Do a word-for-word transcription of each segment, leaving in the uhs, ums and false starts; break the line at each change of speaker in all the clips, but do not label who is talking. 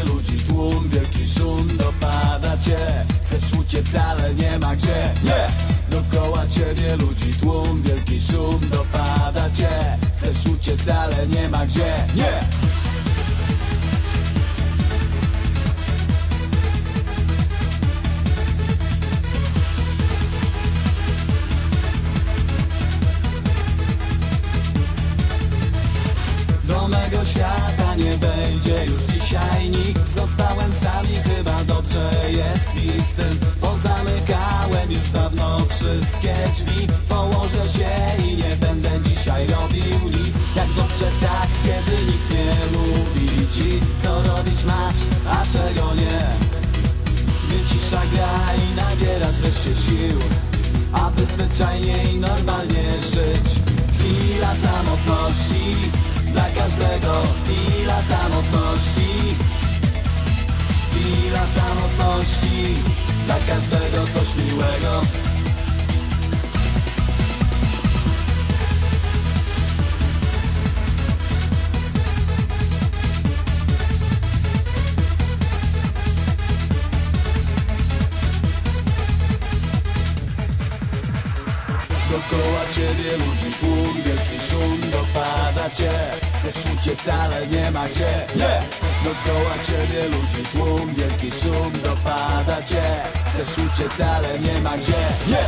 ciebie ludzi tłum, wielki szum dopada cię. Chcesz uciec, ale nie ma gdzie. Nie! Dookoła ciebie ludzi tłum, wielki szum dopada cię. Chcesz uciec, ale nie ma gdzie. Nie! Do mego świata nie wejdzie już dzisiaj nikt. Zostałem sam i chyba dobrze jest mi z tym. Pozamykałem już dawno wszystkie drzwi. Położę się i nie będę dzisiaj robił nic. Jak dobrze tak, kiedy nikt nie mówi ci, co robić masz, a czego nie. Wycisza gra i nabierasz wreszcie sił, aby zwyczajnie i normalnie żyć. Chwila samotności dla każdego, chwila samotności. Chwila samotności dla każdego coś miłego. Dookoła ciebie ludzi tłum, wielki szum dopada cię. Chcesz uciec, ale nie ma gdzie. Nie! Dookoła ciebie ludzi tłum, wielki szum dopada cię. Chcesz uciec, ale nie ma gdzie. Nie!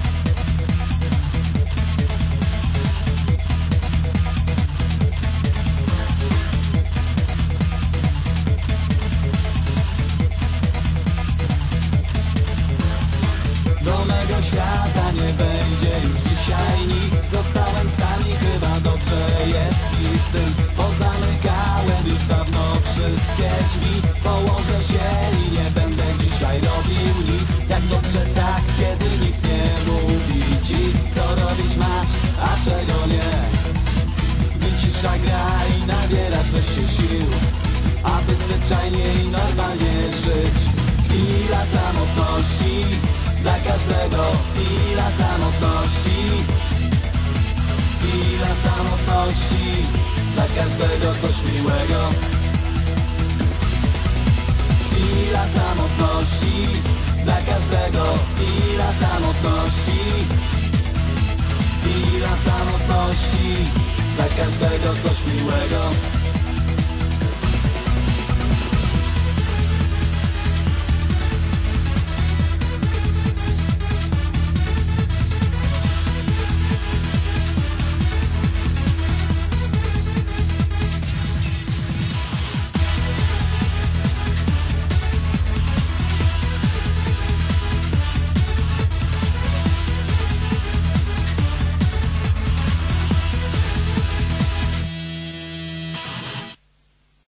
Do mego świata nie wejdzie już dzisiaj nikt. Zostałem sam i chyba dobrze jest mi z tym. Pozamykałem już dawno wszystkie drzwi. Położę się i nie będę dzisiaj robił nic. Jak dobrze tak, kiedy nikt nie mówi ci, co robić masz, a czego nie. Wycisza gra i nabierasz wreszcie sił, aby zwyczajnie i normalnie żyć. Chwila samotności dla każdego, chwila samotności. Chwila samotności dla każdego coś miłego. Chwila samotności dla każdego, chwila samotności. Chwila samotności dla każdego coś miłego.